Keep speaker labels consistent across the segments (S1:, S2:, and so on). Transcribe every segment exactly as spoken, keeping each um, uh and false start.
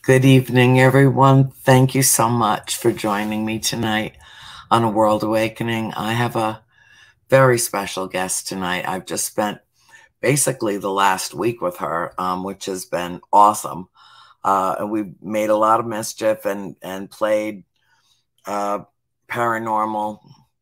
S1: Good evening, everyone. Thank you so much for joining me tonight on A World Awakening. I have a very special guest tonight. I've just spent basically the last week with her, um, which has been awesome. Uh, and we've made a lot of mischief and, and played uh, paranormal.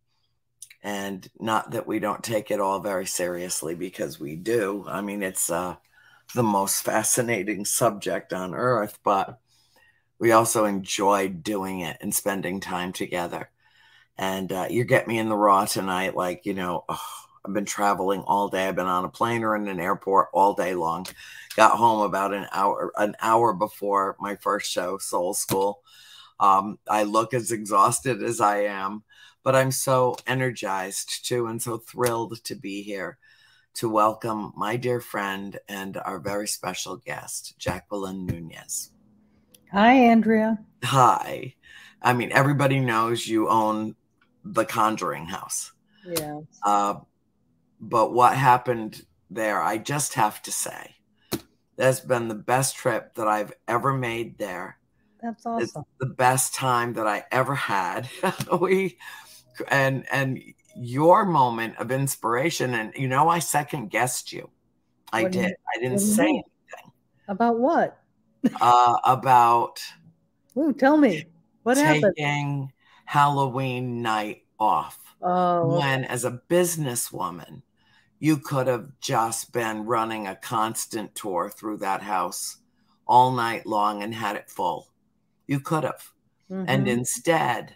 S1: And not that we don't take it all very seriously, because we do. I mean, it's uh, the most fascinating subject on earth, but we also enjoyed doing it and spending time together. And uh, you get me in the raw tonight. Like, you know, oh, I've been traveling all day. I've been on a plane or in an airport all day long. Got home about an hour, an hour before my first show, Soul School. Um, I look as exhausted as I am, but I'm so energized too, and so thrilled to be here to welcome my dear friend and our very special guest, Jacqueline Nunez.
S2: Hi, Andrea.
S1: Hi. I mean, everybody knows you own the Conjuring House.
S2: Yeah.
S1: Uh, but what happened there, I just have to say, that's been the best trip that I've ever made there.
S2: That's awesome.
S1: It's the best time that I ever had. we and and your moment of inspiration, and you know, I second guessed you. I
S2: What do you-
S1: did. I didn't
S2: what do you
S1: say
S2: mean?
S1: anything
S2: About what?
S1: uh, about
S2: Ooh, tell me. What happened?
S1: taking Halloween night off.
S2: Oh,
S1: When, as a businesswoman, you could have just been running a constant tour through that house all night long and had it full. You could have.
S2: mhm.
S1: And instead,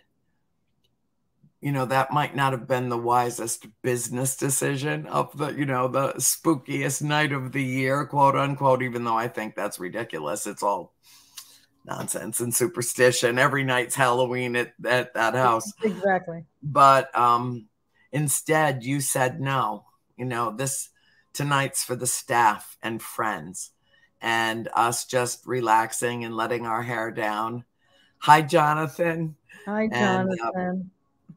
S1: you know, that might not have been the wisest business decision of the, you know, the spookiest night of the year, quote unquote, even though I think that's ridiculous. It's all nonsense and superstition. Every night's Halloween at, at that house.
S2: Exactly.
S1: But um, instead, you said no. You know, this tonight's for the staff and friends and us just relaxing and letting our hair down. Hi, Jonathan.
S2: Hi,
S1: And, uh,
S2: Jonathan.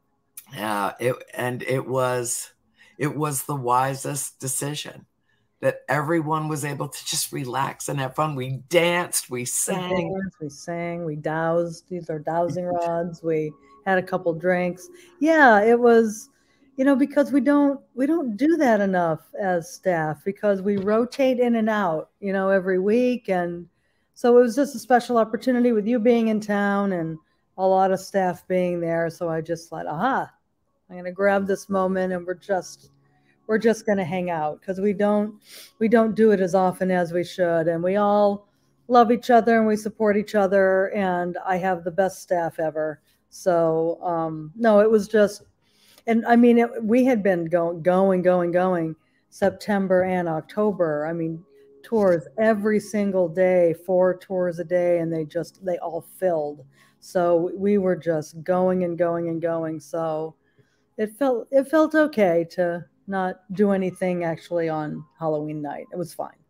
S1: Yeah, it and it was it was the wisest decision, that everyone was able to just relax and have fun. We danced, we
S2: We
S1: sang.
S2: danced, we sang, we dowsed. These are dowsing rods. We had a couple drinks. Yeah, it was, you know, because we don't we don't do that enough as staff, because we rotate in and out, you know, every week. And so it was just a special opportunity with you being in town and a lot of staff being there. So I just thought, aha, I'm gonna grab this moment, and we're just we're just gonna hang out, because we don't we don't do it as often as we should, and we all love each other and we support each other, and I have the best staff ever. So um, no, it was just, and I mean, it, we had been going going going going September and October. I mean, tours every single day, four tours a day, and they just they all filled. So we were just going and going and going. So it felt it felt okay to not do anything actually on Halloween night. It was fine.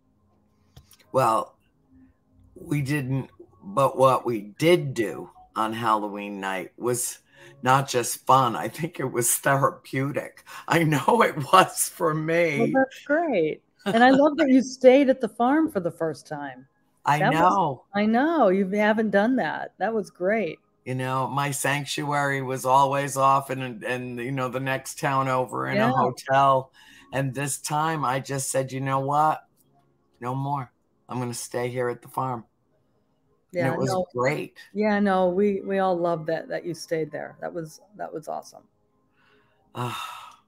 S1: Well, we didn't, but what we did do on Halloween night was not just fun. I think it was therapeutic. I know it was for
S2: Well,
S1: me.
S2: that's great. And I love that you stayed at the farm for the first time.
S1: I
S2: That was,
S1: know.
S2: I know, you haven't done that. That was great.
S1: You know, my sanctuary was always off in, in you know, the next town over in
S2: Yeah.
S1: a hotel. And this time I just said, you know what? No more. I'm going to stay here at the farm. And
S2: Yeah,
S1: it was
S2: no,
S1: great.
S2: yeah, no, we we all love that that you stayed there. That was that was awesome.
S1: Ah,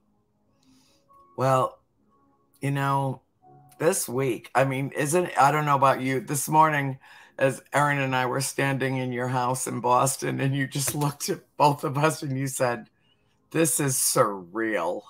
S1: well, you know, this week, I mean, isn't, I don't know about you, this morning, as Erin and I were standing in your house in Boston, and you just looked at both of us and you said, this is surreal.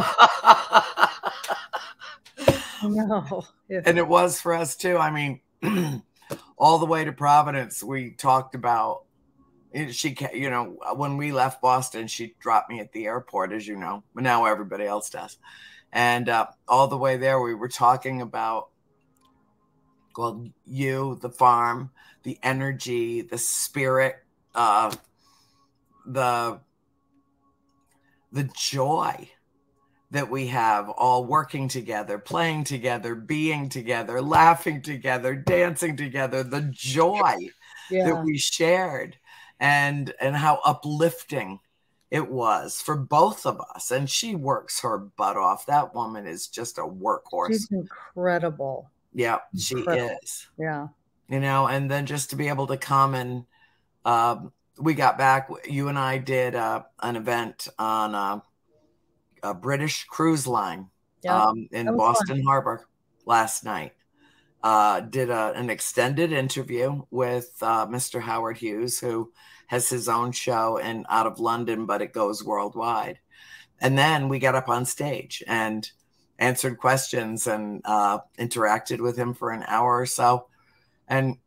S2: No. Yeah.
S1: And it was for us too. I mean, all the way to Providence, we talked about, she, you know, when we left Boston, she dropped me at the airport, as you know, but now everybody else does. And uh, all the way there, we were talking about, well, you, the farm, the energy, the spirit, uh, the the joy that we have all working together, playing together, being together, laughing together, dancing together, the joy that
S2: Yeah.
S1: we shared, and and how uplifting it was for both of us. And she works her butt off. That woman is just a
S2: She's
S1: workhorse.
S2: incredible.
S1: Yeah, she
S2: Incredible.
S1: is.
S2: Yeah.
S1: You know, and then just to be able to come and um, we got back. You and I did uh, an event on a, a British cruise line
S2: Yeah.
S1: um,
S2: That
S1: in
S2: was fun.
S1: Boston Harbor last night. Uh, did a, an extended interview with uh, Mister Howard Hughes, who has his own show and out of London, but it goes worldwide. And then we got up on stage and answered questions and uh, interacted with him for an hour or so. And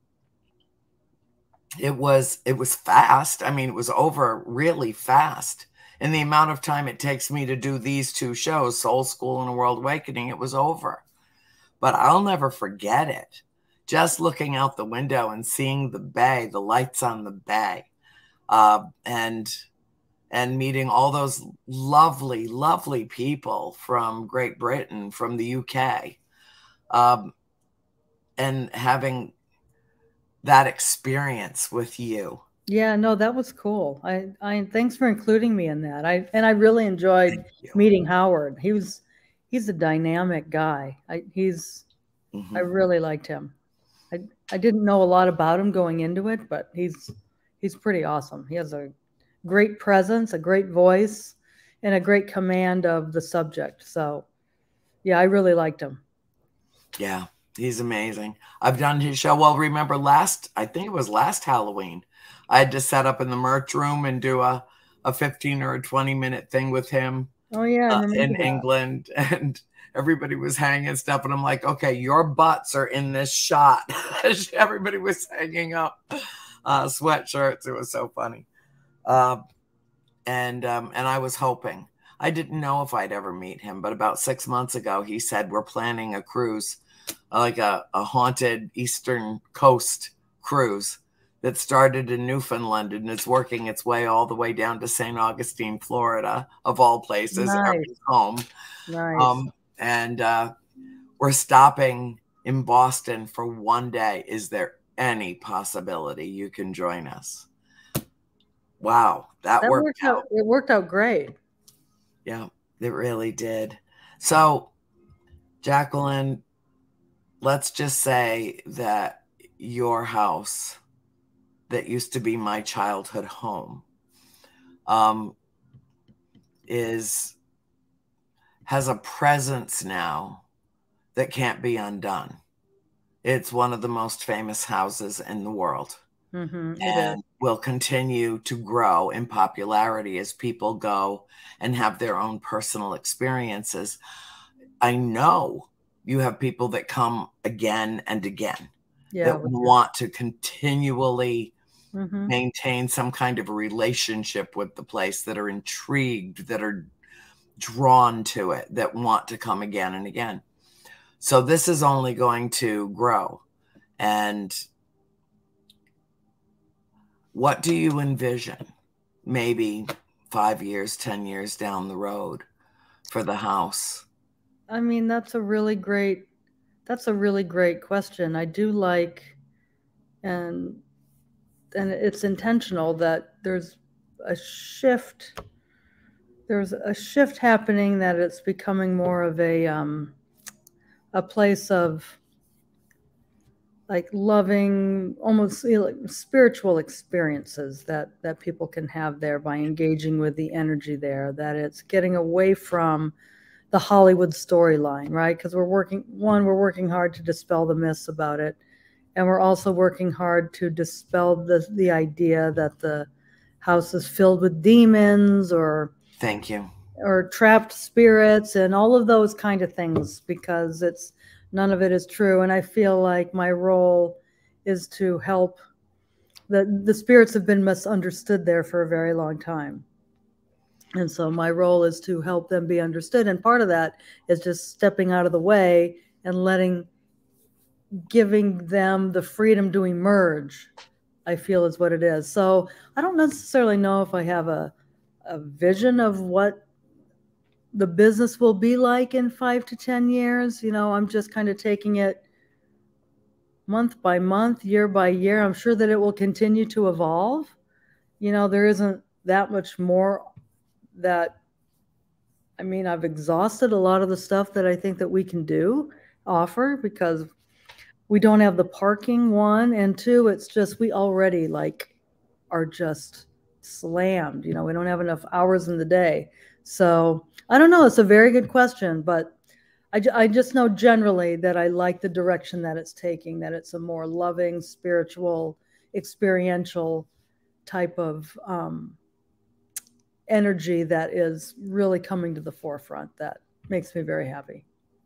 S1: it was it was fast. I mean, it was over really fast. In the amount of time it takes me to do these two shows, Soul School and A World Awakening, it was over. But I'll never forget it. Just looking out the window and seeing the bay, the lights on the bay, uh, and and meeting all those lovely, lovely people from Great Britain, from the U K, um, and having that experience with you.
S2: Yeah, no, that was cool. I, I thanks for including me in that. I and I really enjoyed
S1: Thank you.
S2: meeting Howard. He was he's a dynamic guy. I he's
S1: Mm-hmm.
S2: I really liked him. I I didn't know a lot about him going into it, but he's he's pretty awesome. He has a great presence, a great voice, and a great command of the subject. So, yeah, I really liked him.
S1: Yeah, he's amazing. I've done his show. Well, remember last, I think it was last Halloween, I had to set up in the merch room and do a, a fifteen or a twenty minute thing with him
S2: Oh yeah, I
S1: uh,
S2: remember
S1: in
S2: that.
S1: England. And everybody was hanging stuff. And I'm like, okay, your butts are in this shot. Everybody was hanging up uh, sweatshirts. It was so funny. Uh, and um, and I was hoping. I didn't know if I'd ever meet him, but about six months ago, he said, we're planning a cruise, like a, a haunted Eastern Coast cruise that started in Newfoundland and is working its way all the way down to Saint Augustine, Florida, of all places,
S2: Nice.
S1: Erwin's home.
S2: Nice.
S1: Um, and uh, we're stopping in Boston for one day. Is there any possibility you can join us? Wow, that,
S2: That
S1: worked,
S2: worked
S1: out.
S2: out. It worked out great.
S1: Yeah, it really did. So, Jacqueline, let's just say that your house that used to be my childhood home um, is has a presence now that can't be undone. It's one of the most famous houses in the world.
S2: Mm-hmm,
S1: and will continue to grow in popularity as people go and have their own personal experiences. I know you have people that come again and again
S2: yeah,
S1: that want to continually mm-hmm. maintain some kind of a relationship with the place, that are intrigued, that are drawn to it, that want to come again and again. So this is only going to grow. And what do you envision maybe five years, ten years down the road for the house?
S2: I mean, that's a really great, that's a really great question. I do like, and, and it's intentional that there's a shift, there's a shift happening, that it's becoming more of a, um, a place of like loving, almost like spiritual experiences that, that people can have there by engaging with the energy there, that it's getting away from the Hollywood storyline, right? Because we're working, one, we're working hard to dispel the myths about it. And we're also working hard to dispel the, the idea that the house is filled with demons or
S1: thank you
S2: or trapped spirits and all of those kind of things, because it's none of it is true. And I feel like my role is to help. The, the spirits have been misunderstood there for a very long time. And so my role is to help them be understood. And part of that is just stepping out of the way and letting, giving them the freedom to emerge, I feel is what it is. So I don't necessarily know if I have a, a vision of what the business will be like in five to ten years. You know, I'm just kind of taking it month by month, year by year. I'm sure that it will continue to evolve. You know, there isn't that much more that, I mean, I've exhausted a lot of the stuff that I think that we can do, offer, because we don't have the parking, one, and two, it's just we already like are just slammed. You know, we don't have enough hours in the day. So I don't know. It's a very good question, but I, I just know generally that I like the direction that it's taking, that it's a more loving, spiritual, experiential type of um, energy that is really coming to the forefront. That makes me very happy.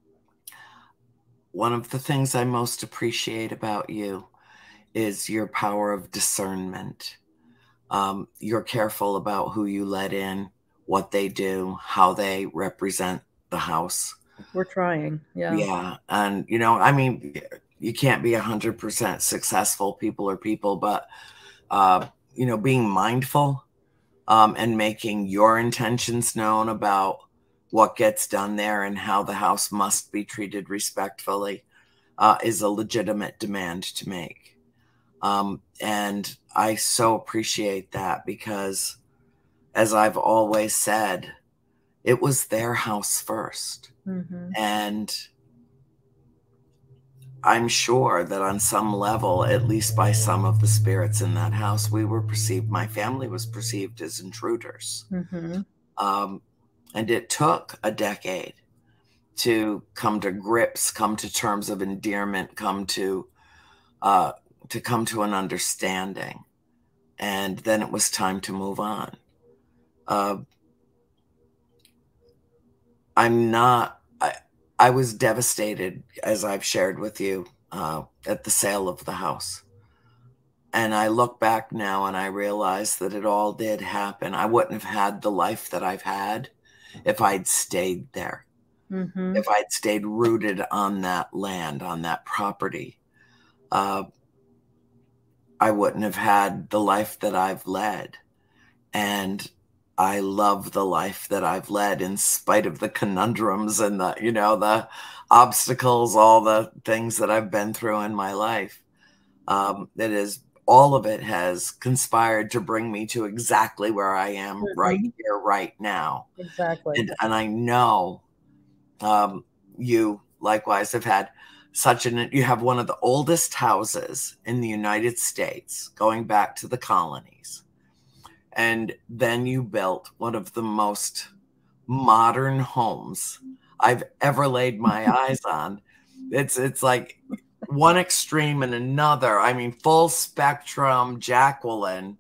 S1: One of the things I most appreciate about you is your power of discernment. Um, you're careful about who you let in, what they do, how they represent the house.
S2: We're trying. Yeah.
S1: Yeah. And, you know, I mean, you can't be one hundred percent successful. People are people, but, uh, you know, being mindful um, and making your intentions known about what gets done there and how the house must be treated respectfully uh, is a legitimate demand to make. Um, and I so appreciate that because, as I've always said, it was their house first. Mm-hmm. And I'm sure that on some level, at least by some of the spirits in that house, we were perceived, my family was perceived as intruders. Mm-hmm. Um, and it took a decade to come to grips, come to terms of endearment, come to, uh, to come to an understanding. And then it was time to move on. Uh, I'm not, I, I was devastated, as I've shared with you, uh, at the sale of the house. And I look back now and I realize that it all did happen. I wouldn't have had the life that I've had if I'd stayed there. Mm-hmm. If I'd stayed rooted on that land, on that property. Uh, I wouldn't have had the life that I've led. And I love the life that I've led in spite of the conundrums and the, you know, the obstacles, all the things that I've been through in my life. Um, it is, all of it has conspired to bring me to exactly where I am mm-hmm. right here, right now.
S2: Exactly.
S1: And, and I know um, you likewise have had such an, you have one of the oldest houses in the United States going back to the colonies. And then you built one of the most modern homes I've ever laid my eyes on. It's it's like one extreme and another. I mean, full spectrum, Jacqueline.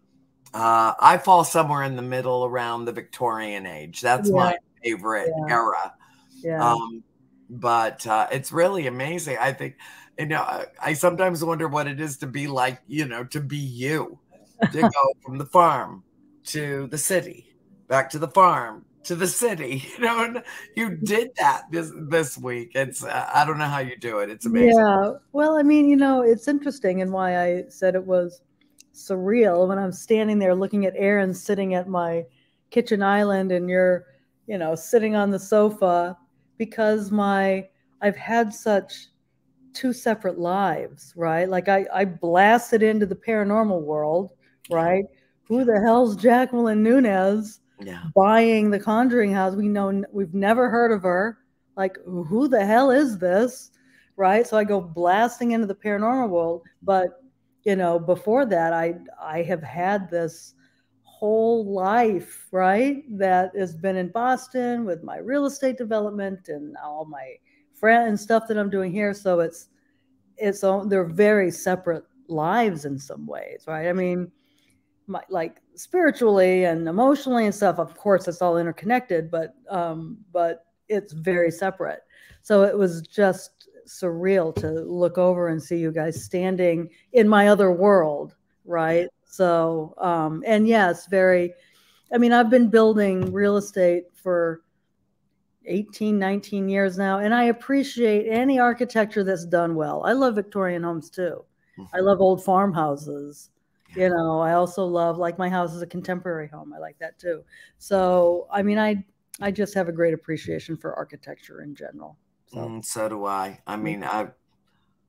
S1: Uh, I fall somewhere in the middle around the Victorian age. That's yeah. my favorite yeah. era.
S2: Yeah.
S1: Um, but uh, it's really amazing. I think, you know, I, I sometimes wonder what it is to be like, you know, to be you. To go from the farm to the city, back to the farm to the city. You know, and you did that this this week. It's uh, I don't know how you do it. It's amazing.
S2: Yeah. Well, I mean, you know, it's interesting, and why I said it was surreal when I'm standing there looking at Aaron sitting at my kitchen island, and you're, you know, sitting on the sofa, because my I've had such two separate lives, right? Like I, I blasted into the paranormal world, right? Who the hell's Jacqueline Nunez
S1: yeah.
S2: buying the Conjuring House? We know, we've never heard of her. Like, who the hell is this, right? So I go blasting into the paranormal world. But, you know, before that, I I have had this whole life, right, that has been in Boston with my real estate development and all my friends and stuff that I'm doing here. So it's it's they're very separate lives in some ways, right? I mean, my, like spiritually and emotionally and stuff, of course it's all interconnected, but um but it's very separate. So it was just surreal to look over and see you guys standing in my other world, right? So um and yes, very, I mean, I've been building real estate for eighteen, nineteen years now, and I appreciate any architecture that's done well. I love Victorian homes too. Mm-hmm. I love old farmhouses. Yeah. You know, I also love, like, my house is a contemporary home. I like that too. So, I mean, I I just have a great appreciation for architecture in general. So,
S1: mm, so do I. I mean, I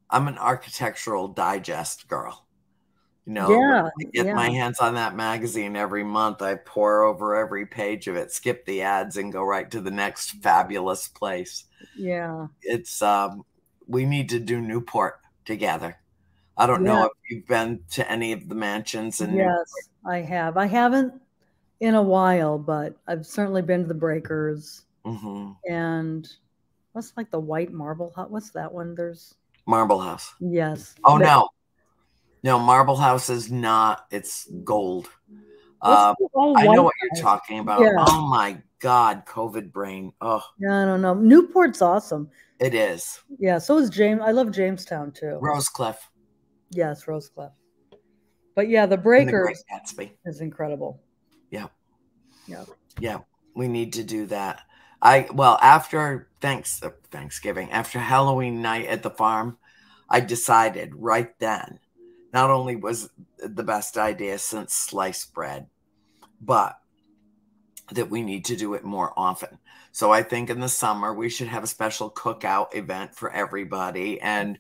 S1: I'm an Architectural Digest girl. You know, when
S2: Yeah,
S1: I get
S2: yeah,
S1: my hands on that magazine every month, I pour over every page of it, skip the ads, and go right to the next fabulous place.
S2: yeah,
S1: It's um, we need to do Newport together. I don't know
S2: yeah.
S1: if you've been to any of the mansions in Newport.
S2: Yes, I have. I haven't in a while, but I've certainly been to the Breakers
S1: Hmm.
S2: and what's like the White Marble Hut? What's that one? There's
S1: Marble House.
S2: yes.
S1: Oh
S2: But
S1: no, no, Marble House is not. It's gold.
S2: what's
S1: Um,
S2: the all
S1: I know
S2: white
S1: what you're
S2: house?
S1: talking about.
S2: Yeah.
S1: Oh my God, COVID brain. Oh,
S2: Yeah, I don't know. Newport's awesome.
S1: it is.
S2: Yeah, so is James. I love Jamestown too.
S1: Rosecliff
S2: Yes, Rosecliff. But yeah, the
S1: and the Great
S2: Breakers
S1: Gatsby.
S2: is incredible.
S1: Yeah,
S2: Yeah.
S1: yeah. We need to do that. I well after thanks uh, Thanksgiving, after Halloween night at the farm, I decided right then. Not only was it the best idea since sliced bread, but that we need to do it more often. So I think in the summer we should have a special cookout event for everybody, and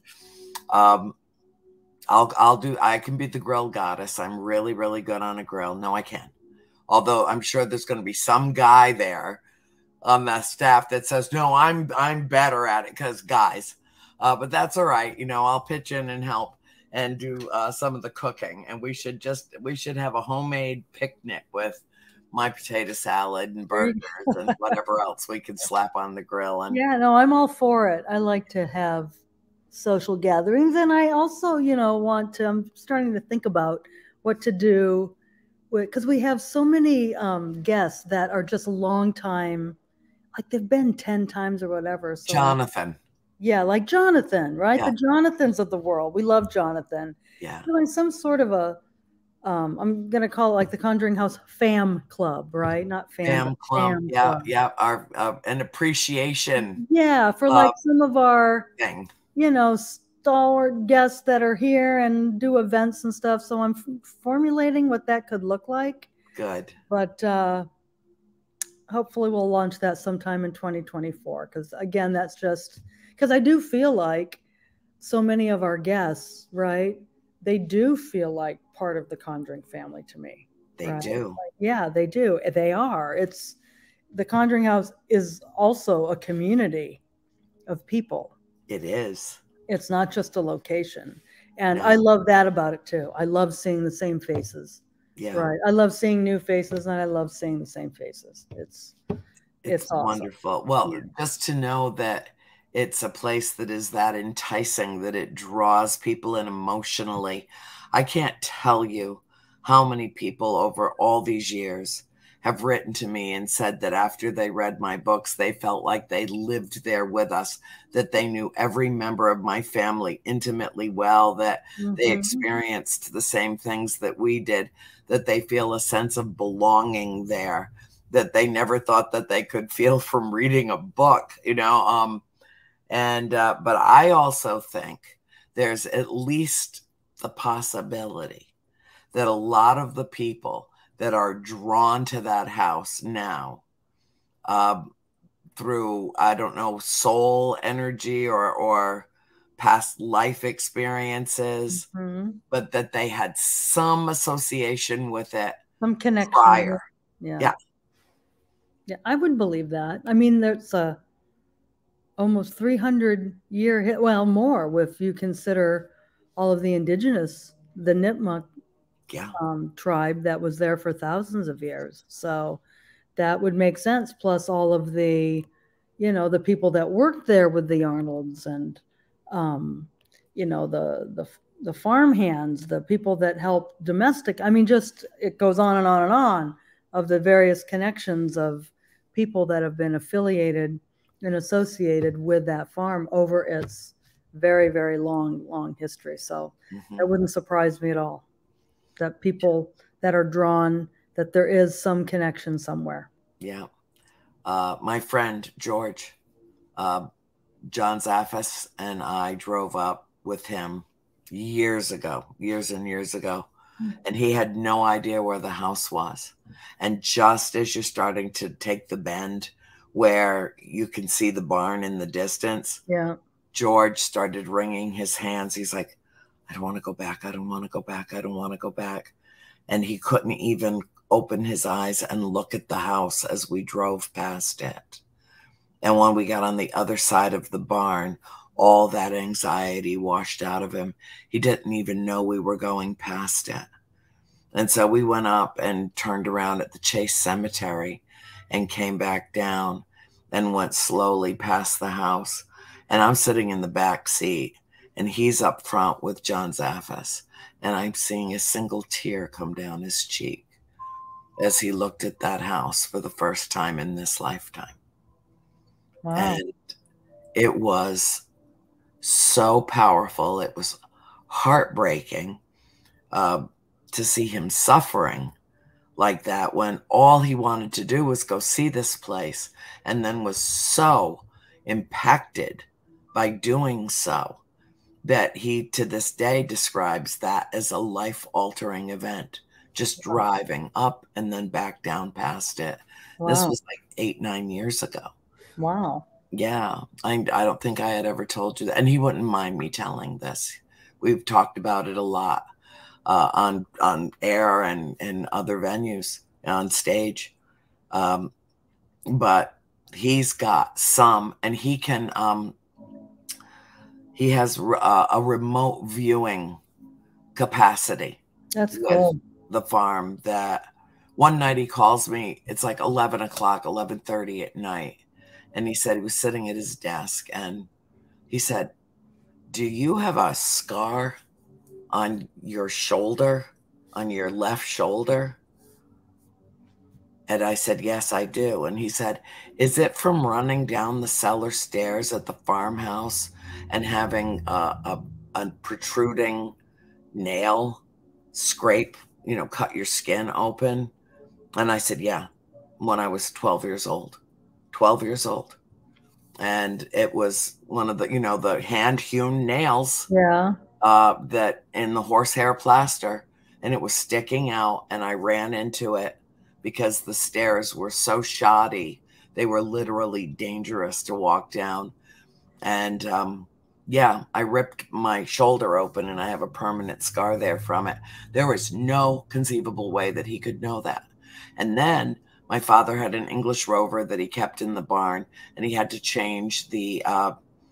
S1: um, I'll I'll do. I can be the grill goddess. I'm really really good on a grill. No, I can. Although I'm sure there's going to be some guy there on the staff that says no, I'm I'm better at it because guys. Uh, but that's all right. You know, I'll pitch in and help and do uh, some of the cooking. And we should just we should have a homemade picnic with my potato salad and
S2: There you
S1: burgers and whatever else we can slap on the grill. And
S2: Yeah, no, I'm all for it. I like to have social gatherings, and I also, you know, want to. I'm starting to think about what to do because we have so many um, guests that are just a long time, like they've been ten times or whatever. So I'm,
S1: Jonathan,
S2: yeah, like Jonathan, right?
S1: yeah,
S2: The Jonathans of the world. We love Jonathan.
S1: yeah,
S2: Doing some sort of a, um, I'm gonna call it like the Conjuring House fam club, right? Not fan, but
S1: fam club,
S2: fam
S1: yeah,
S2: club.
S1: yeah, our uh, an appreciation
S2: Yeah, for
S1: uh,
S2: like some of our
S1: thing.
S2: you know, stalwart guests that are here and do events and stuff. So I'm f- formulating what that could look like.
S1: Good.
S2: But uh, hopefully we'll launch that sometime in twenty twenty-four. Because again, that's just because I do feel like so many of our guests, right? They do feel like part of the Conjuring family to me.
S1: They
S2: Right?
S1: do.
S2: Like, yeah, they do. They are. It's the Conjuring House is also a community of people.
S1: It is.
S2: It's not just a location. And
S1: No.
S2: I love that about it too. I love seeing the same faces.
S1: Yeah.
S2: Right. I love seeing new faces and I love seeing the same faces. It's
S1: It's,
S2: it's awesome.
S1: wonderful. Well,
S2: Yeah.
S1: just to know that it's a place that is that enticing, that it draws people in emotionally. I can't tell you how many people over all these years have written to me and said that after they read my books, they felt like they lived there with us, that they knew every member of my family intimately well, that they
S2: Mhm.
S1: experienced the same things that we did, that they feel a sense of belonging there, that they never thought that they could feel from reading a book, you know. Um, and uh, but I also think there's at least the possibility that a lot of the people that are drawn to that house now um, through, I don't know, soul energy or or past life experiences,
S2: Mhm.
S1: but that they had some association with it
S2: Some connection.
S1: prior.
S2: Yeah.
S1: Yeah.
S2: Yeah, I would believe that. I mean, there's a almost three hundred year hit, well, more if you consider all of the indigenous, the Nipmuc
S1: Yeah.
S2: um, tribe that was there for thousands of years. So that would make sense. Plus all of the, you know, the people that worked there with the Arnolds and, um, you know, the the the farm hands, the people that help domestic. I mean, just it goes on and on and on of the various connections of people that have been affiliated and associated with that farm over its very, very long, long history. So
S1: Mhm.
S2: that wouldn't surprise me at all that people that are drawn, that there is some connection somewhere.
S1: Yeah. Uh, my friend George, uh, John Zaffis, and I drove up with him years ago, years and years ago, and he had no idea where the house was. And just as you're starting to take the bend where you can see the barn in the distance,
S2: Yeah.
S1: George started wringing his hands. He's like, I don't want to go back. I don't want to go back. I don't want to go back. And he couldn't even open his eyes and look at the house as we drove past it. And when we got on the other side of the barn, all that anxiety washed out of him. He didn't even know we were going past it. And so we went up and turned around at the Chase Cemetery and came back down and went slowly past the house. And I'm sitting in the back seat, and he's up front with John Zaffis. And I'm seeing a single tear come down his cheek as he looked at that house for the first time in this lifetime.
S2: Wow.
S1: And it was so powerful. It was heartbreaking uh, to see him suffering like that when all he wanted to do was go see this place, and then was so impacted by doing so that he to this day describes that as a life-altering event, just driving up and then back down past it. Wow. This was like eight, nine years ago.
S2: Wow.
S1: Yeah, I, I don't think I had ever told you that. And he wouldn't mind me telling this. We've talked about it a lot uh, on on air and, and other venues, on stage. Um, but he's got some, and he can, um, he has uh, a remote viewing capacity.
S2: That's cool.
S1: The farm that one night he calls me, it's like eleven o'clock, eleven thirty at night. And he said he was sitting at his desk, and he said, do you have a scar on your shoulder, on your left shoulder? And I said, yes, I do. And he said, is it from running down the cellar stairs at the farmhouse and having a, a, a protruding nail scrape, you know, cut your skin open? And I said, yeah, when I was twelve years old. twelve years old. And it was one of the, you know, the hand hewn nails.
S2: Yeah.
S1: Uh, that in the horsehair plaster, and it was sticking out, and I ran into it because the stairs were so shoddy. They were literally dangerous to walk down. And um, yeah, I ripped my shoulder open, and I have a permanent scar there from it. There was no conceivable way that he could know that. And then my father had an English Rover that he kept in the barn, and he had to change the uh,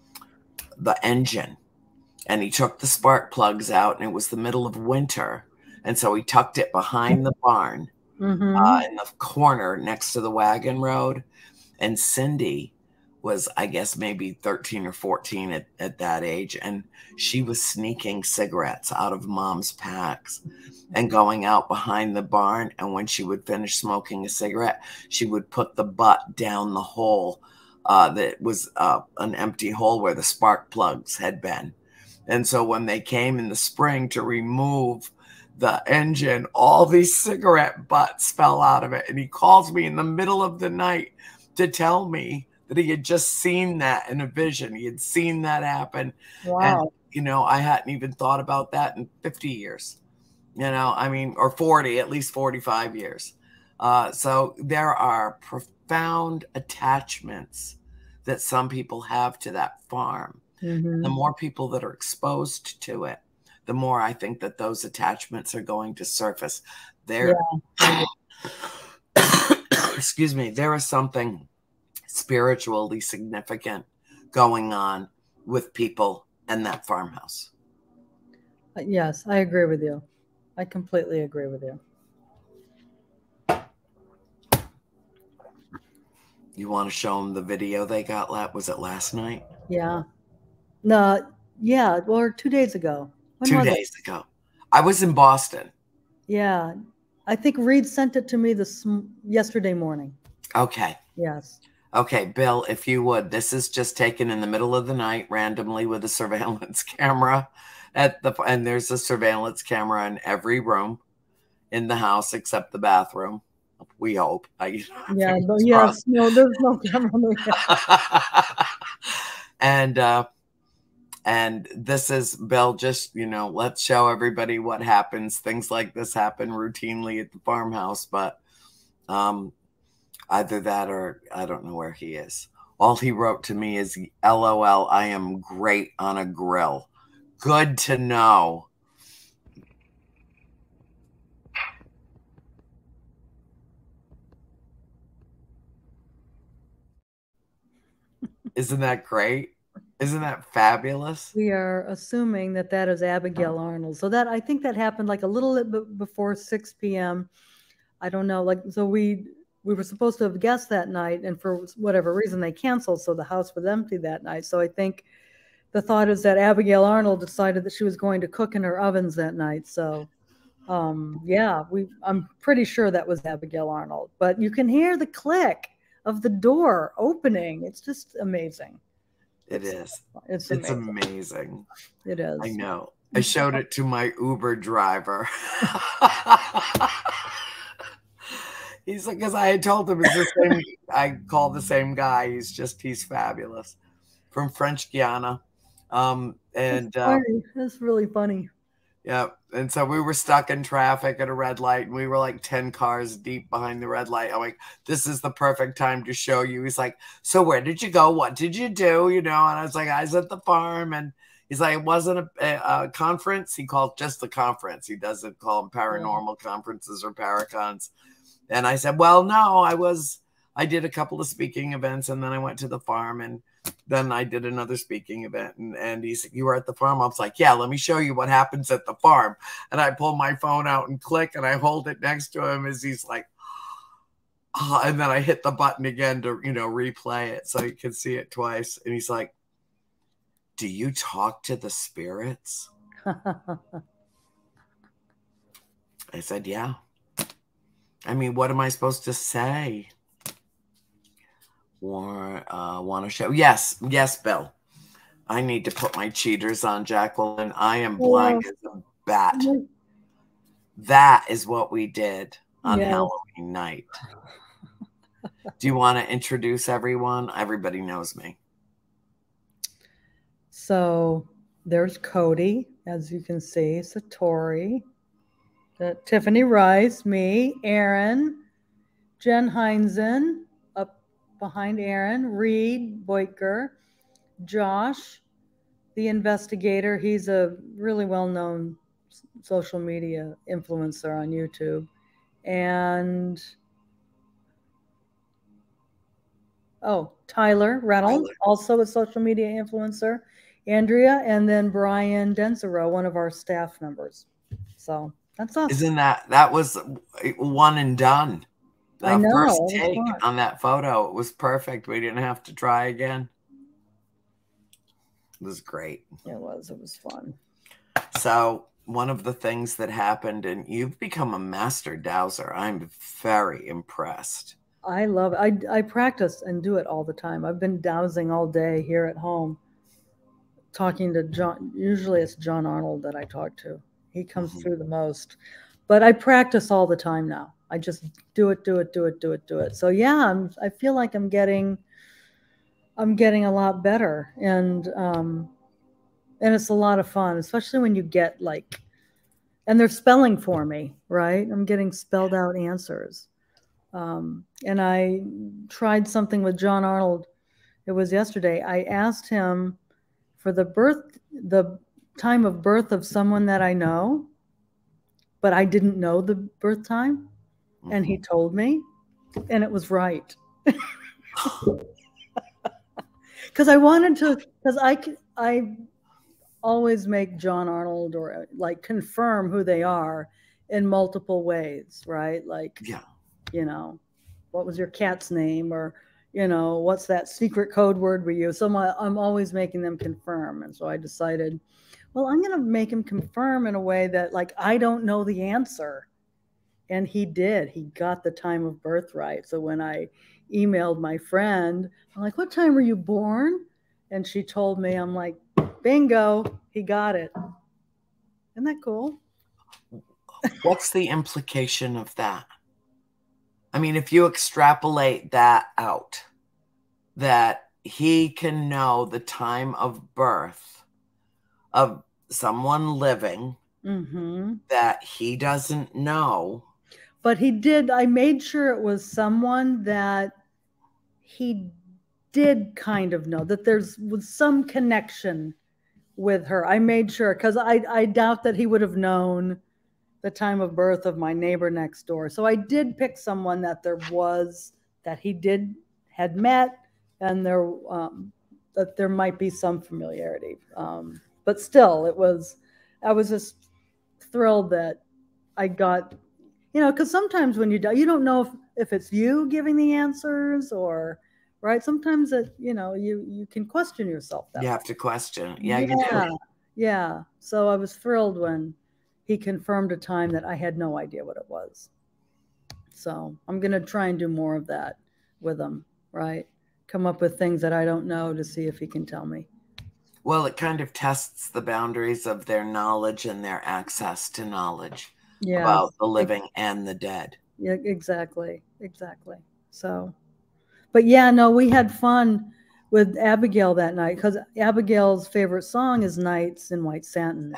S1: the engine. And he took the spark plugs out, and it was the middle of winter. And so he tucked it behind the barn, mm-hmm. uh, in the corner next to the wagon road. And Cindy was, I guess, maybe thirteen or fourteen at, at that age. And she was sneaking cigarettes out of Mom's packs and going out behind the barn. And when she would finish smoking a cigarette, she would put the butt down the hole uh, that was uh, an empty hole where the spark plugs had been. And so when they came in the spring to remove the engine, all these cigarette butts fell out of it. And he calls me in the middle of the night to tell me that he had just seen that in a vision. He had seen that happen.
S2: Wow.
S1: And, you know, I hadn't even thought about that in fifty years, you know, I mean, or forty, at least forty-five years. Uh, so there are profound attachments that some people have to that farm. Mm-hmm. The more people that are exposed to it, the more I think that those attachments are going to surface. There, yeah. Excuse me, there is something spiritually significant going on with people and that farmhouse.
S2: Yes, I agree with you. I completely agree with you.
S1: You want to show them the video they got? Was it last night?
S2: Yeah. No, yeah, or two days ago.
S1: When two days it? ago. I was in Boston.
S2: Yeah. I think Reed sent it to me this yesterday morning.
S1: Okay.
S2: Yes.
S1: Okay, Bill, if you would, this is just taken in the middle of the night randomly with a surveillance camera at the, and there's a surveillance camera in every room in the house except the bathroom. We hope. I,
S2: yeah, no, yes, no, there's no camera.
S1: and uh, and this is Bill. Just, you know, let's show everybody what happens. Things like this happen routinely at the farmhouse, but um, either that or I don't know where he is. All he wrote to me is, L O L, I am great on a grill. Good to know. Isn't that great? Isn't that fabulous?
S2: We are assuming that that is Abigail Arnold. So that, I think that happened like a little bit before six p m I don't know. Like, so we we were supposed to have guests that night, and for whatever reason they canceled, so the house was empty that night. So I think the thought is that Abigail Arnold decided that she was going to cook in her ovens that night. So um, yeah, we I'm pretty sure that was Abigail Arnold. But you can hear the click of the door opening. It's just amazing.
S1: It
S2: it's,
S1: is.
S2: It's
S1: it's
S2: amazing.
S1: amazing.
S2: It is.
S1: I know. I showed it to my Uber driver. He's like, because I had told him it's the same. I call the same guy. He's just, he's fabulous, from French Guiana. Um, and
S2: That's, uh, That's really funny.
S1: Yeah. And so we were stuck in traffic at a red light, and we were like ten cars deep behind the red light. I'm like, this is the perfect time to show you. He's like, so where did you go? What did you do? You know? And I was like, I was at the farm. And he's like, it wasn't a, a, a conference. He called just the conference. He doesn't call them paranormal yeah. conferences or paracons. And I said, well, no, I was, I did a couple of speaking events, and then I went to the farm, and then I did another speaking event. And, and he said, you were at the farm? I was like, yeah, let me show you what happens at the farm. And I pull my phone out and click, and I hold it next to him as he's like, oh, and then I hit the button again to, you know, replay it so you can see it twice. And he's like, do you talk to the spirits? I said, yeah. I mean, what am I supposed to say? Or uh, want to show? Yes, yes, Bill. I need to put my cheaters on, Jacqueline. I am blind as a bat. That is what we did on yes. Halloween night. Do you want to introduce everyone? Everybody knows me.
S2: So there's Cody, as you can see, Satori, uh, Tiffany Rice, me, Aaron, Jen Heinzen, up behind Aaron, Reed Boyker, Josh, the investigator. He's a really well-known social media influencer on YouTube. And, oh, Tyler Reynolds, Tyler. Also a social media influencer. Andrea, and then Brian Denzero, one of our staff members. So that's us.
S1: Isn't that, that was one and done. The
S2: I know,
S1: first take on that photo, it was perfect. We didn't have to try again. It was great.
S2: It was. It was fun.
S1: So one of the things that happened, and you've become a master dowser. I'm very impressed.
S2: I love it. I, I practice and do it all the time. I've been dowsing all day here at home, talking to John. Usually it's John Arnold that I talk to. He comes mm-hmm. through the most. But I practice all the time now. I just do it, do it, do it, do it, do it. So yeah, I'm, I feel like I'm getting, I'm getting a lot better, and um, and it's a lot of fun, especially when you get like, and they're spelling for me, right? I'm getting spelled out answers. Um, and I tried something with John Arnold. It was yesterday. I asked him for the birth, the time of birth of someone that I know, but I didn't know the birth time. And he told me, and it was right. Because I wanted to, because I, I always make John Arnold or like confirm who they are in multiple ways, right? Like,
S1: yeah.
S2: you know, what was your cat's name? Or, you know, what's that secret code word we use? So my, I'm always making them confirm. And so I decided, well, I'm going to make him confirm in a way that like, I don't know the answer. And he did. He got the time of birth right. So when I emailed my friend, I'm like, what time were you born? And she told me, I'm like, bingo, he got it. Isn't that cool?
S1: What's the implication of that? I mean, if you extrapolate that out, that he can know the time of birth of someone living
S2: mm-hmm.
S1: that he doesn't know.
S2: But he did. I made sure it was someone that he did kind of know that there's was some connection with her. I made sure, because I, I doubt that he would have known the time of birth of my neighbor next door. So I did pick someone that there was, that he did, had met, and there, um, that there might be some familiarity. Um, but still, it was, I was just thrilled that I got, you know, because sometimes when you die, you don't know if, if it's you giving the answers or, right? Sometimes it, you know, you, you can question yourself. That
S1: You
S2: way.
S1: have to question. Yeah,
S2: yeah,
S1: you do.
S2: Yeah. So I was thrilled when he confirmed a time that I had no idea what it was. So I'm going to try and do more of that with him, right? Come up with things that I don't know to see if he can tell me.
S1: Well, it kind of tests the boundaries of their knowledge and their access to knowledge
S2: Yes.
S1: about the living and the dead.
S2: Yeah, exactly. Exactly. So, but yeah, no, we had fun with Abigail that night, because Abigail's favorite song is Nights in White Satin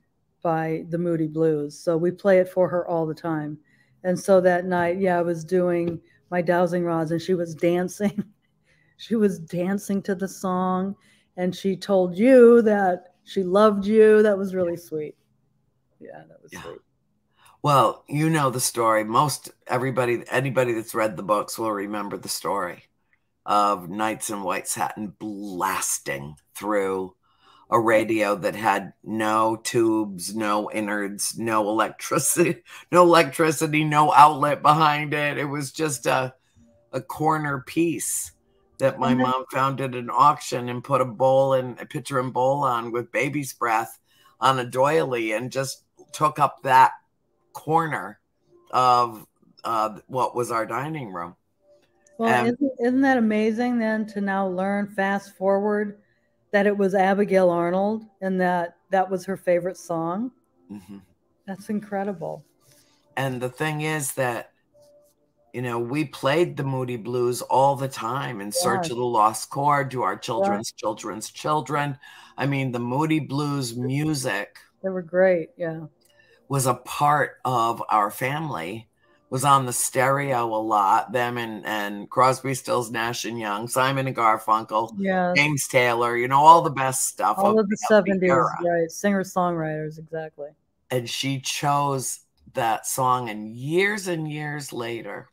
S2: by the Moody Blues. So we play it for her all the time. And so that night, yeah, I was doing my dowsing rods and she was dancing. She was dancing to the song, and she told you that she loved you. That was really sweet. Yeah, that was yeah. sweet.
S1: Well, you know the story. Most everybody, anybody that's read the books will remember the story of Nights in White Satin blasting through a radio that had no tubes, no innards, no electricity, no electricity, no outlet behind it. It was just a, a corner piece that my mom found at an auction and put a bowl and a pitcher and bowl on with baby's breath on a doily and just took up that corner of uh, what was our dining room.
S2: Well, and, isn't, isn't that amazing then to now learn, fast forward, that it was Abigail Arnold and that that was her favorite song?
S1: Mm-hmm.
S2: That's incredible.
S1: And the thing is that, you know, we played the Moody Blues all the time in Search
S2: Yeah.
S1: of the Lost Chord to our children's yeah. children's children. I mean, the Moody Blues music.
S2: They were great, yeah.
S1: Was a part of our family, was on the stereo a lot. Them and, and Crosby, Stills, Nash and Young, Simon and Garfunkel,
S2: yes.
S1: James Taylor, you know, all the best stuff.
S2: All of, of the seventies, right. Singer-songwriters, exactly.
S1: And she chose that song, and years and years later,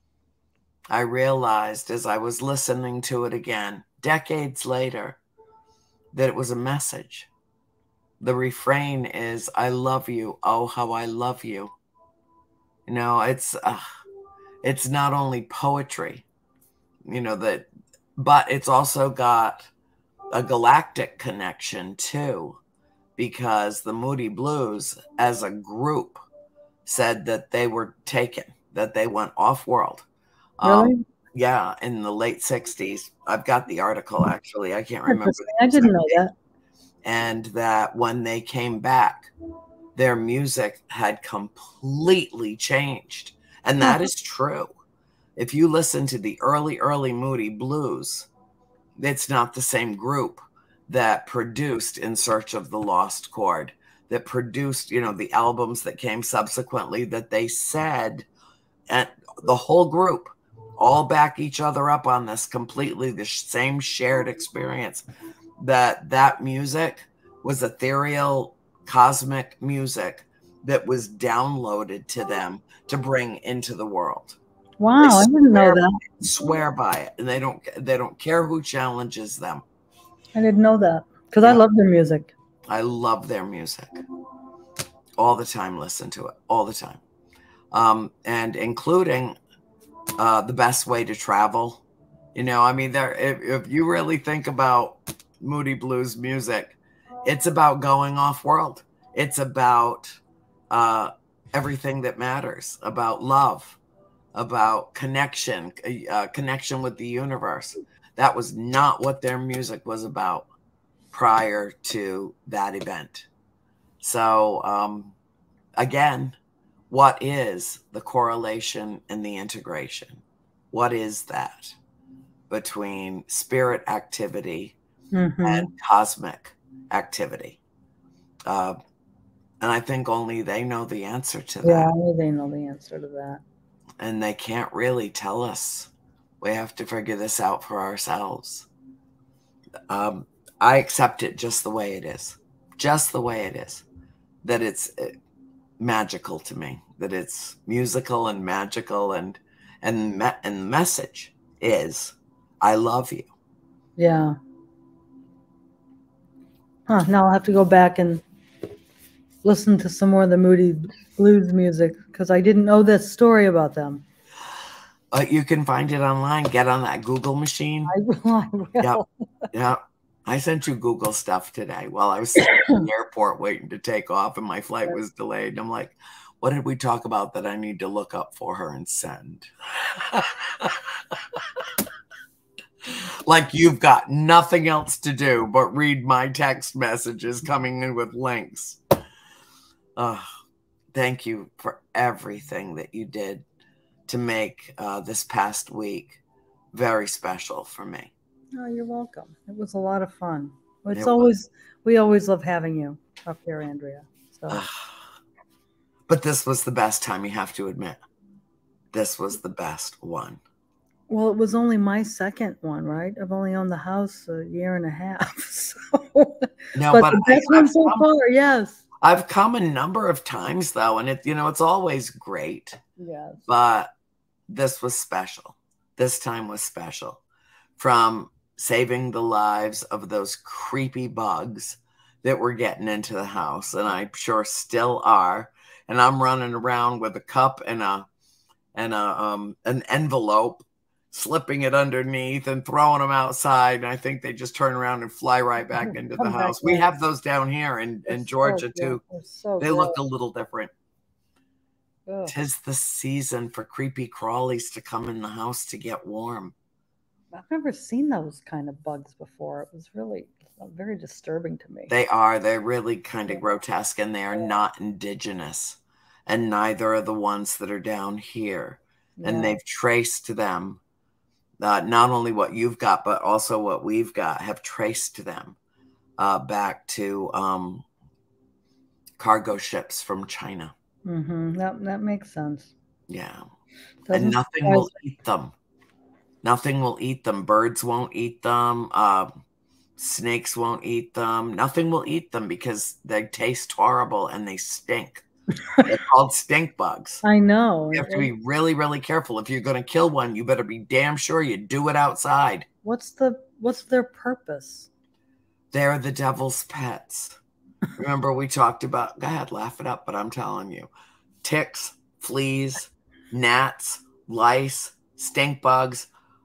S1: I realized as I was listening to it again, decades later, that it was a message. The refrain is, I love you. Oh, how I love you. You know, it's, uh, it's not only poetry, you know, that, but it's also got a galactic connection too, because the Moody Blues as a group said that they were taken, that they went off world.
S2: Really?
S1: Um, yeah, in the late sixties. I've got the article, actually. I can't remember.
S2: I didn't know that.
S1: And that when they came back, their music had completely changed. And that is true. If you listen to the early, early Moody Blues, it's not the same group that produced In Search of the Lost Chord, that produced, you know, the albums that came subsequently, that they said, and the whole group all back each other up on this completely, the same shared experience, that that music was ethereal, cosmic music that was downloaded to them to bring into the world.
S2: Wow, I didn't know that.
S1: Swear by it, and they don't they don't care who challenges them.
S2: I didn't know that, because yeah. I love their music.
S1: I love their music. All the time, listen to it all the time, um, and including uh, The Best Way to Travel. You know, I mean, there. If, if you really think about Moody Blues music, it's about going off world. It's about uh, everything that matters, about love, about connection, uh, connection with the universe. That was not what their music was about prior to that event. So um, again, what is the correlation and the integration? What is that between spirit activity mm-hmm. and cosmic activity? Uh, and I think only they know the answer to that.
S2: Yeah, only they know the answer to that.
S1: And they can't really tell us We have to figure this out for ourselves. Um, I accept it just the way it is, just the way it is, that it's uh, magical to me, that it's musical and magical, and and me and the message is, I love you.
S2: Yeah. Huh, now I'll have to go back and listen to some more of the Moody Blues music because I didn't know this story about them.
S1: Uh, you can find it online. Get on that Google machine.
S2: I will. I will.
S1: Yep. Yep. I sent you Google stuff today while I was sitting at the airport waiting to take off, and my flight was delayed. And I'm like, what did we talk about that I need to look up for her and send? Like you've got nothing else to do but read my text messages coming in with links. Uh, thank you for everything that you did to make uh, this past week very special for me.
S2: Oh, you're welcome. It was a lot of fun. It's it always, was. we always love having you up here, Andrea. So. Uh,
S1: but this was the best time, you have to admit. This was the best one.
S2: Well, it was only my second one, right? I've only owned the house a year and a half. So.
S1: No,
S2: but,
S1: but
S2: the best one so far, yes.
S1: I've come a number of times, though, and it, you know, it's always great.
S2: Yes.
S1: But this was special. This time was special. From saving the lives of those creepy bugs that were getting into the house, and I'm sure still are. And I'm running around with a cup and a and a um an envelope, slipping it underneath and throwing them outside. And I think they just turn around and fly right back into the house. We have those down here in, in Georgia too. They look a little different.
S2: Ugh.
S1: 'Tis the season for creepy crawlies to come in the house to get warm.
S2: I've never seen those kind of bugs before. It was really very disturbing to me.
S1: They are. They're really kind of grotesque, and they are not indigenous. And neither are the ones that are down here. Yeah. And they've traced them. Uh, not only what you've got, but also what we've got, have traced them uh, back to um, cargo ships from China.
S2: Mm-hmm. That, that makes sense.
S1: Yeah. Doesn't and nothing will me. eat them. Nothing will eat them. Birds won't eat them. Uh, snakes won't eat them. Nothing will eat them because they taste horrible and they stink. They're called stink bugs.
S2: I know.
S1: You have to be really, really careful. If you're going to kill one, you better be damn sure you do it outside.
S2: What's the what's their purpose?
S1: They're the devil's pets. Remember we talked about, go ahead, laugh it up, but I'm telling you. Ticks, fleas, gnats, lice, stink bugs,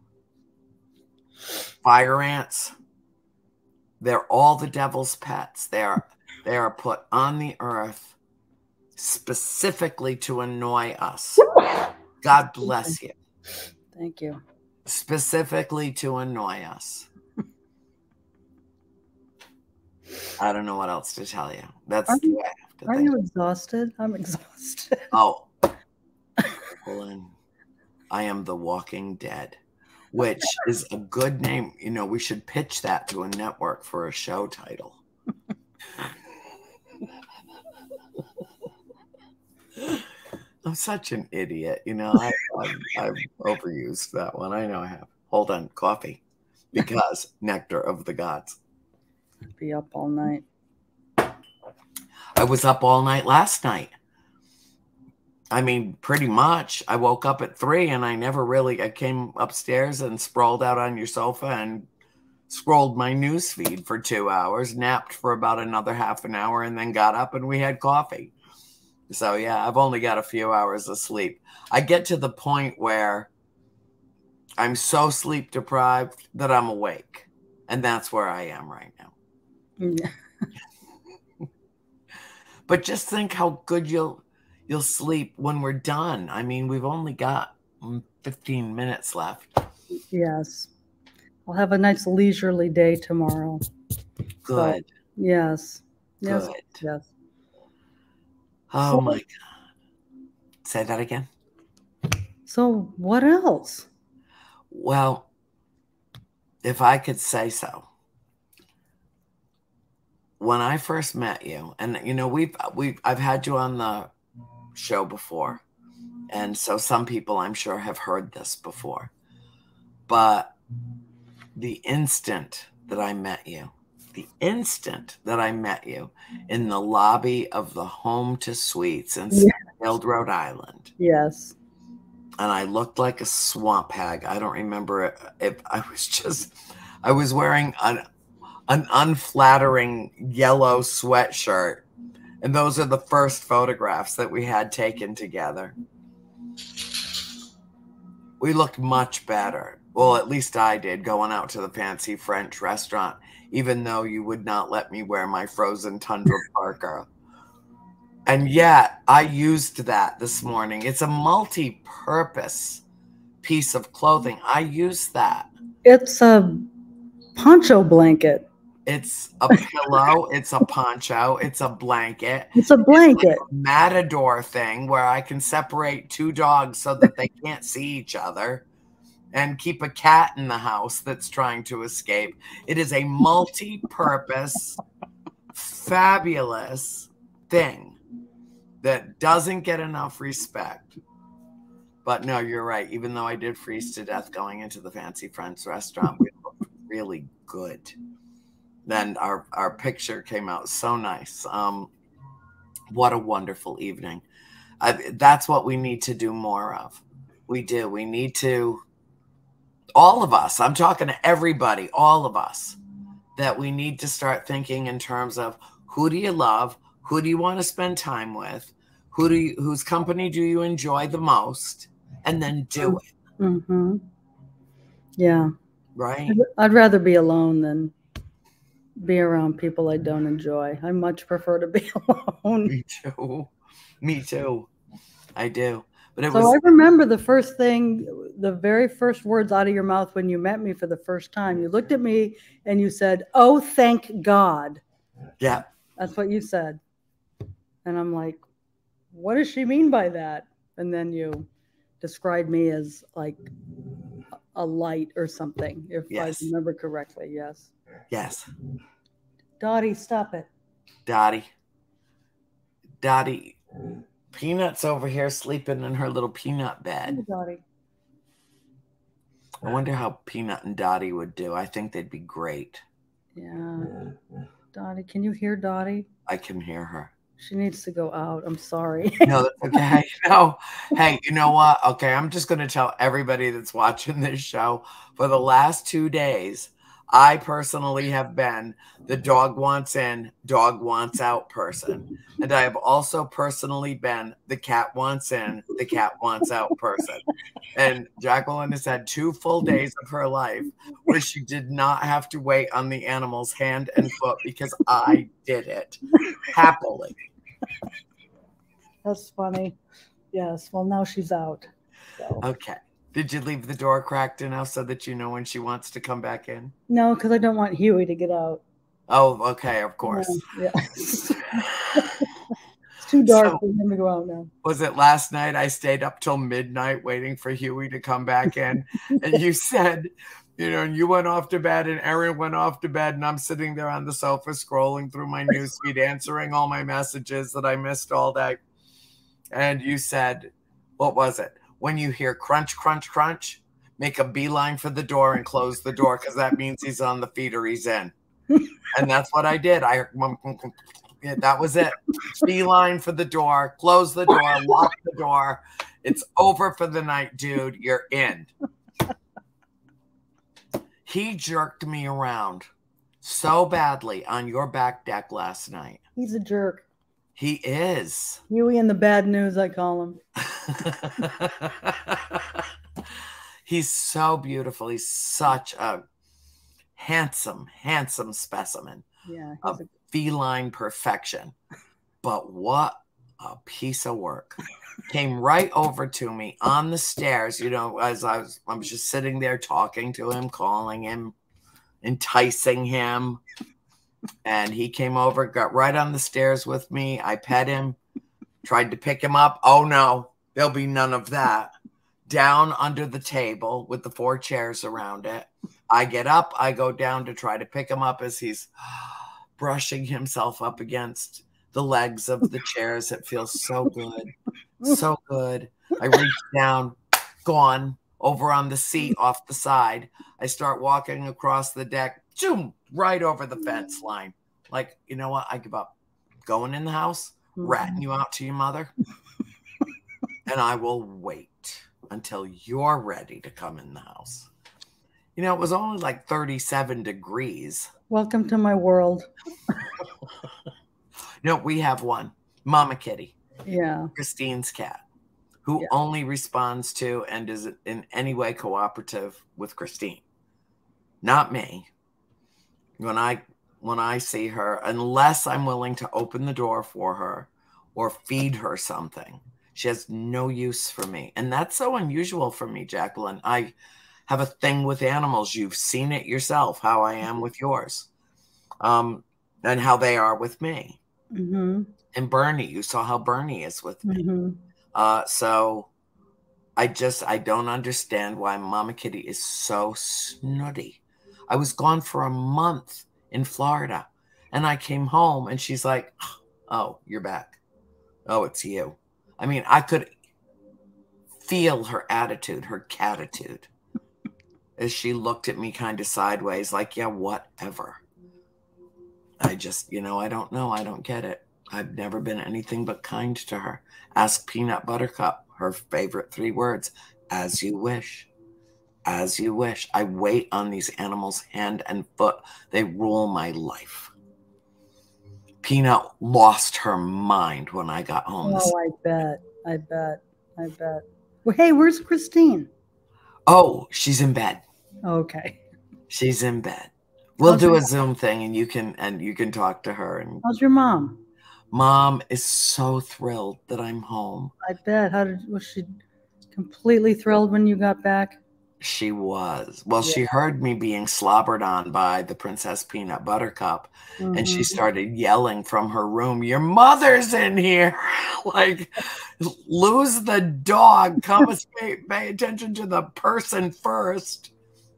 S1: fire ants. They're all the devil's pets. They are, they are put on the earth specifically to annoy us. God bless you.
S2: Thank you.
S1: Specifically to annoy us. I don't know what else to tell you. That's
S2: are
S1: the
S2: you,
S1: way I have to
S2: Are
S1: think.
S2: you exhausted? I'm exhausted.
S1: Oh. Colin, I am the Walking Dead, which is a good name. You know, we should pitch that to a network for a show title. I'm such an idiot. You know, I, I've, I've overused that one. I know I have. Hold on, coffee. Because nectar of the gods.
S2: Be up all night.
S1: I was up all night last night. I mean, pretty much. I woke up at three and I never really, I came upstairs and sprawled out on your sofa and scrolled my news feed for two hours, napped for about another half an hour, and then got up and we had coffee. So yeah, I've only got a few hours of sleep. I get to the point where I'm so sleep deprived that I'm awake. And that's where I am right now.
S2: Yeah.
S1: But just think how good you'll you'll sleep when we're done. I mean, we've only got fifteen minutes left.
S2: Yes. I'll have a nice leisurely day tomorrow.
S1: Good.
S2: So, yes. Yes.
S1: Good.
S2: Yes.
S1: Oh
S2: so,
S1: my God. Say that again.
S2: So what else?
S1: Well, if I could say so. When I first met you, and you know, we've we've I've had you on the show before, and so some people I'm sure have heard this before. But the instant that I met you, the instant that I met you in the lobby of the Home to Suites in Springfield, Rhode Island.
S2: Yes.
S1: And I looked like a swamp hag. I don't remember if I was just, I was wearing an, an unflattering yellow sweatshirt. And those are the first photographs that we had taken together. We looked much better. Well, at least I did, going out to the fancy French restaurant, even though you would not let me wear my frozen tundra parka. And yet I used that this morning. It's a multi-purpose piece of clothing. I used that.
S2: It's a poncho blanket.
S1: It's a pillow. It's a poncho. It's a blanket.
S2: It's a blanket.
S1: It's like a matador thing where I can separate two dogs so that they can't see each other and keep a cat in the house that's trying to escape. It is a multi-purpose, fabulous thing that doesn't get enough respect. But no, you're right. Even though I did freeze to death going into the fancy French restaurant, we looked really good. Then our, our picture came out so nice. Um, what a wonderful evening. I, that's what we need to do more of. We do. We need to, all of us, I'm talking to everybody, all of us, that we need to start thinking in terms of who do you love? Who do you want to spend time with? Who do you, whose company do you enjoy the most? And then do it.
S2: Mm-hmm. Yeah.
S1: Right?
S2: I'd, I'd rather be alone than be around people I don't enjoy. I much prefer to be alone.
S1: Me too. Me too. I do. But it
S2: so
S1: was.
S2: I remember the first thing, the very first words out of your mouth when you met me for the first time. You looked at me and you said, "Oh, thank God."
S1: Yeah.
S2: That's what you said. And I'm like, what does she mean by that? And then you described me as like a light or something, if
S1: Yes.
S2: I remember correctly. Yes.
S1: Yes.
S2: Dottie, stop it.
S1: Dottie. Dottie. Peanut's over here sleeping in her little peanut bed.
S2: Hey, Dottie.
S1: I wonder how Peanut and Dottie would do. I think they'd be great.
S2: Yeah. Dottie, can you hear Dottie?
S1: I can hear her.
S2: She needs to go out. I'm sorry.
S1: No, that's okay. No. Hey, you know what? Okay, I'm just going to tell everybody that's watching this show, for the last two days, I personally have been the dog wants in, dog wants out person. And I have also personally been the cat wants in, the cat wants out person. And Jacqueline has had two full days of her life where she did not have to wait on the animal's hand and foot because I did it happily.
S2: That's funny. Yes. Well, now she's out. So.
S1: Okay. Did you leave the door cracked enough so that you know when she wants to come back in?
S2: No, because I don't want Huey to get out.
S1: Oh, okay, of course.
S2: Yeah. yeah. It's too dark
S1: So,
S2: for him to go out now.
S1: Was it last night I stayed up till midnight waiting for Huey to come back in? And you said, you know, and you went off to bed and Erin went off to bed and I'm sitting there on the sofa scrolling through my newsfeed, answering all my messages that I missed all day. And you said, what was it? When you hear crunch, crunch, crunch, make a beeline for the door and close the door because that means he's on the feed or he's in. And that's what I did. I yeah, that was it. Beeline for the door, close the door, lock the door. It's over for the night, dude. You're in. He jerked me around so badly on your back deck last night.
S2: He's a jerk.
S1: He is.
S2: Huey and the bad news, I call him.
S1: He's so beautiful. He's such a handsome, handsome specimen.
S2: Yeah.
S1: Of
S2: A-
S1: feline perfection. But what a piece of work. Came right over to me on the stairs, you know, as I was, I was just sitting there talking to him, calling him, enticing him. And he came over, got right on the stairs with me. I pet him, tried to pick him up. Oh, no, there'll be none of that. Down under the table with the four chairs around it. I get up. I go down to try to pick him up as he's brushing himself up against the legs of the chairs. It feels so good. So good. I reach down, gone over on the seat off the side. I start walking across the deck, zoom, right over the fence line. Like, you know what? I give up. Going in the house,
S2: Mm-hmm.
S1: ratting you out to your mother, and I will wait until you're ready to come in the house. You know, it was only like thirty-seven degrees.
S2: Welcome to my world.
S1: No, we have one, Mama Kitty.
S2: Yeah.
S1: Christine's cat, who
S2: Yeah.
S1: only responds to and is in any way cooperative with Christine, not me. When I when I see her, unless I'm willing to open the door for her or feed her something, she has no use for me. And that's so unusual for me, Jacqueline. I have a thing with animals. You've seen it yourself, how I am with yours, um, and how they are with me.
S2: Mm-hmm.
S1: And Bernie, you saw how Bernie is with me.
S2: Mm-hmm.
S1: Uh, so I just, I don't understand why Mama Kitty is so snooty. I was gone for a month in Florida, and I came home and she's like, oh, you're back. Oh, it's you. I mean, I could feel her attitude, her catitude, as she looked at me kind of sideways, like, yeah, whatever. I just, you know, I don't know. I don't get it. I've never been anything but kind to her. Ask Peanut Buttercup, her favorite three words, as you wish. As you wish. I wait on these animals hand and foot. They rule my life. Peanut lost her mind when I got home.
S2: Oh, I bet. I bet. I bet. Well, hey, where's Christine?
S1: Oh, she's in bed.
S2: Okay.
S1: She's in bed. We'll
S2: How's
S1: do
S2: your-
S1: a Zoom thing and you can and you can talk to her. And
S2: How's your mom?
S1: Mom is so thrilled that I'm home.
S2: I bet. How did was she completely thrilled when you got back?
S1: She was. Well,
S2: Yeah.
S1: she heard me being slobbered on by the Princess Peanut Buttercup,
S2: Mm-hmm.
S1: and she started yelling from her room, your mother's in here. Like, lose the dog. Come pay, pay attention to the person first.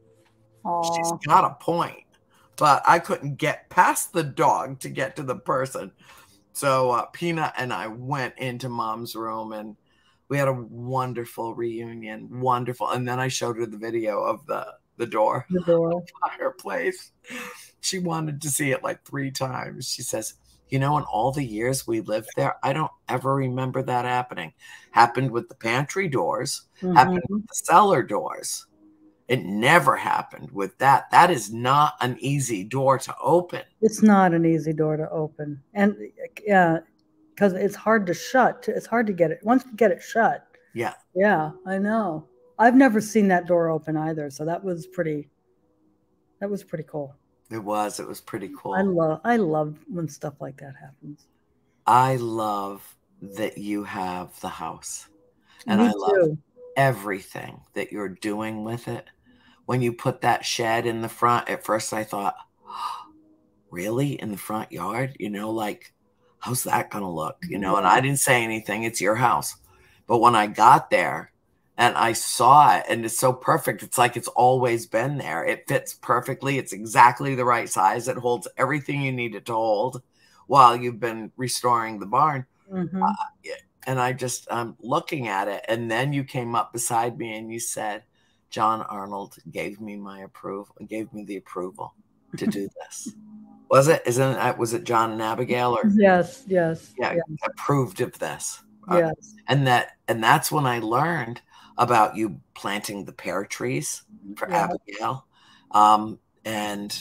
S2: Aww.
S1: She's got a point. But I couldn't get past the dog to get to the person. So uh, Peanut and I went into Mom's room, and we had a wonderful reunion. Wonderful. And then I showed her the video of the, the door.
S2: The door.
S1: The fireplace. She wanted to see it like three times. She says, you know, in all the years we lived there, I don't ever remember that happening. Happened with the pantry doors.
S2: Mm-hmm.
S1: Happened with the cellar doors. It never happened with that. That is not an easy door to open.
S2: It's not an easy door to open. And yeah, because it's hard to shut. It's hard to get it. Once you get it shut.
S1: Yeah.
S2: Yeah, I know. I've never seen that door open either. So that was pretty, that was pretty cool.
S1: It was. It was pretty cool.
S2: I love, I love when stuff like that happens.
S1: I love that you have the house. And
S2: Me
S1: I love
S2: too.
S1: everything that you're doing with it. When you put that shed in the front, at first I thought, oh, really? In the front yard? You know, like, how's that going to look? You know, and I didn't say anything. It's your house. But when I got there and I saw it, and it's so perfect, it's like it's always been there. It fits perfectly. It's exactly the right size. It holds everything you need it to hold while you've been restoring the barn.
S2: Mm-hmm.
S1: Uh, and I just, I'm looking at it. And then you came up beside me and you said, John Arnold gave me my approval, gave me the approval to do this. Was it? Isn't it? Was it John and Abigail? Or
S2: Yes, yes.
S1: yeah,
S2: yes.
S1: approved of this.
S2: Yes.
S1: Uh, and that, and that's when I learned about you planting the pear trees for
S2: Yeah.
S1: Abigail, um, and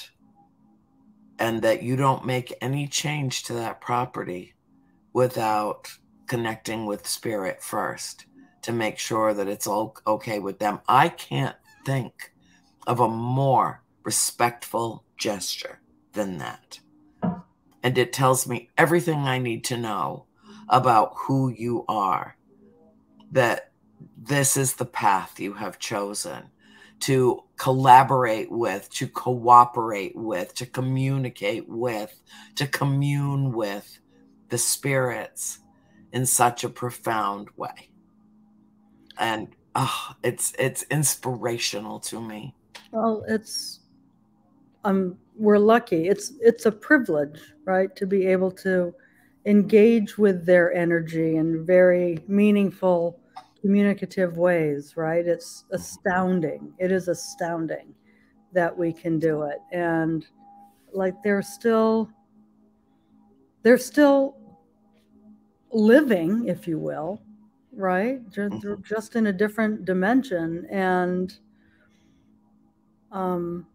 S1: and that you don't make any change to that property without connecting with spirit first, to make sure that it's all okay with them. I can't think of a more respectful gesture than that. And it tells me everything I need to know about who you are, that this is the path you have chosen to collaborate with, to cooperate with, to communicate with, to commune with the spirits in such a profound way. And oh, it's it's inspirational to me.
S2: Well, it's um we're lucky. It's it's a privilege, right, to be able to engage with their energy in very meaningful communicative ways, right? It's astounding. It is astounding that we can do it. And like they're still, they're still living, if you will, right? They're, they're just in a different dimension. And um,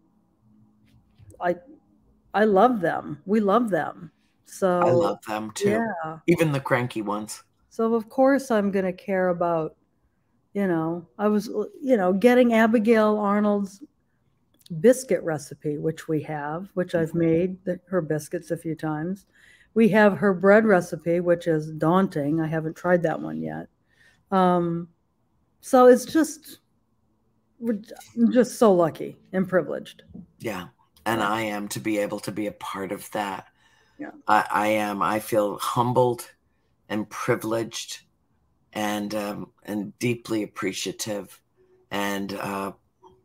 S2: I, I love them. We love them. So
S1: I love them too.
S2: Yeah.
S1: Even the cranky ones.
S2: So of course I'm going to care about, you know, I was, you know, getting Abigail Arnold's biscuit recipe, which we have, which I've made the, her biscuits a few times. We have her bread recipe, which is daunting. I haven't tried that one yet. Um, so it's just, we're just so lucky and privileged.
S1: Yeah. And yeah. I am to be able to be a part of that.
S2: Yeah.
S1: I, I am. I feel humbled and privileged and um, and deeply appreciative. And uh,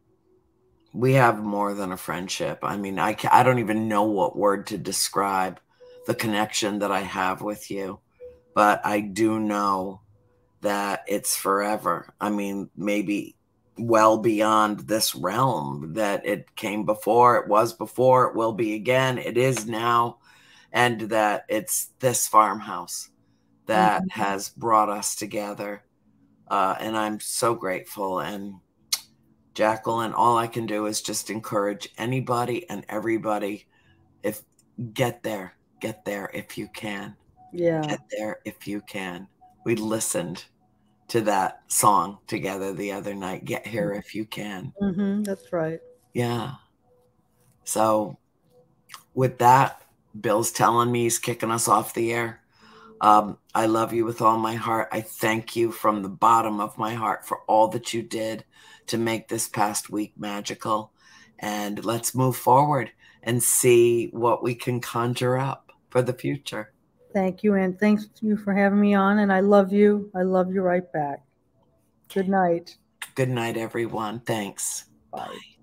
S1: we have more than a friendship. I mean, I, I don't even know what word to describe the connection that I have with you. But I do know that it's forever. I mean, maybe well beyond this realm, that it came before, it was before, it will be again, it is now, and that it's this farmhouse that mm-hmm. has brought us together. Uh, and I'm so grateful. And Jacqueline, all I can do is just encourage anybody and everybody, if get there, get there if you can.
S2: Yeah.
S1: Get there if you can. We listened to that song together the other night. Get here if you can.
S2: Mm-hmm, that's right.
S1: Yeah. So with that, Bill's telling me he's kicking us off the air. Um, I love you with all my heart. I thank you from the bottom of my heart for all that you did to make this past week magical. And let's move forward and see what we can conjure up for the future.
S2: Thank you, and thanks to you for having me on. And I love you. I love you right back. Good night.
S1: Good night, everyone. Thanks.
S2: Bye. Bye.